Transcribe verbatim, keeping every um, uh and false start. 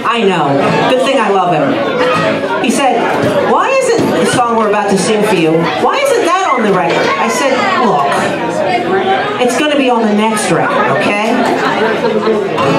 I know. Good thing I love him. He said, why isn't the song we're about to sing for you, why isn't that on the record? I said, look, it's going to be on the next record, okay?